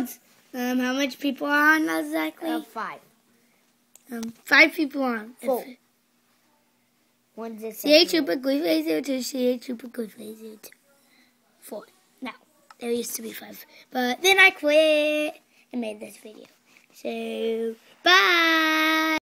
episodes. How much people are on exactly? 5. 5 people on. 4. One's a CA Trooper Ghostface 02, CA Trooper Ghostface 02. 4. Now, there used to be 5. But then I quit and made this video. So, bye!